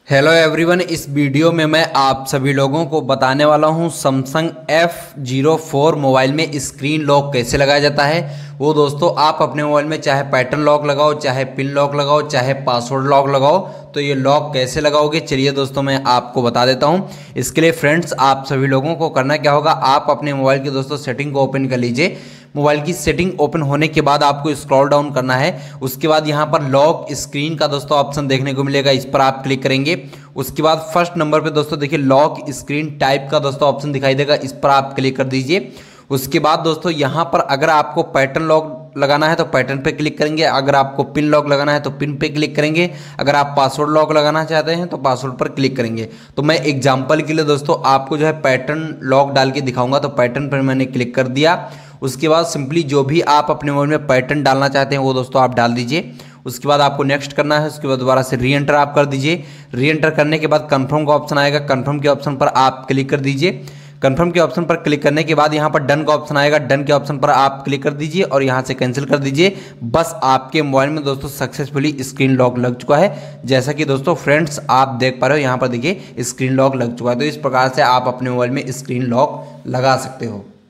Hello everyone, इस video में मैं आप सभी लोगों को बताने वाला हूं Samsung F04 मोबाइल में स्क्रीन लॉक कैसे लगाया जाता है। वो दोस्तों, आप अपने मोबाइल में चाहे पैटर्न लॉक लगाओ, चाहे पिन लॉक लगाओ, चाहे पासवर्ड लॉक लगाओ, तो ये लॉक कैसे लगाओगे चलिए दोस्तों मैं आपको बता देता हूं। इसके लिए फ्रेंड्स, आप सभी लोगों को करना क्या होगा, आप अपने मोबाइल की दोस्तों सेटिंग को ओपन कर लीजिए। मोबाइल की सेटिंग ओपन होने के बाद आपको स्क्रॉल डाउन करना है। उसके बाद यहाँ पर लॉक स्क्रीन का दोस्तों ऑप्शन देखने को मिलेगा, इस पर आप क्लिक करेंगे। उसके बाद फर्स्ट नंबर पे दोस्तों देखिए लॉक स्क्रीन टाइप का दोस्तों ऑप्शन दिखाई देगा, इस पर आप क्लिक कर दीजिए। उसके बाद दोस्तों यहाँ पर अगर आपको पैटर्न लॉक लगाना है तो पैटर्न पे क्लिक करेंगे, अगर आपको पिन लॉक लगाना है तो पिन पे क्लिक करेंगे, अगर आप पासवर्ड लॉक लगाना चाहते हैं तो पासवर्ड पर क्लिक करेंगे। तो मैं एग्जांपल के लिए दोस्तों आपको जो है पैटर्न लॉक डाल के दिखाऊंगा, तो पैटर्न पर मैंने क्लिक कर दिया। उसके बाद सिंपली जो भी आप अपने मोबाइल में पैटर्न डालना चाहते हैं वो दोस्तों आप डाल दीजिए। उसके बाद आपको नेक्स्ट करना है। उसके बाद दोबारा से री एंटर आप कर दीजिए। री एंटर करने के बाद कंफर्म का ऑप्शन आएगा, कंफर्म के ऑप्शन पर आप क्लिक कर दीजिए। कंफर्म के ऑप्शन पर क्लिक करने के बाद यहाँ पर डन का ऑप्शन आएगा, डन के ऑप्शन पर आप क्लिक कर दीजिए और यहाँ से कैंसिल कर दीजिए। बस आपके मोबाइल में दोस्तों सक्सेसफुली स्क्रीन लॉक लग चुका है। जैसा कि दोस्तों फ्रेंड्स आप देख पा रहे हो, यहाँ पर देखिए स्क्रीन लॉक लग चुका है। तो इस प्रकार से आप अपने मोबाइल में स्क्रीन लॉक लगा सकते हो।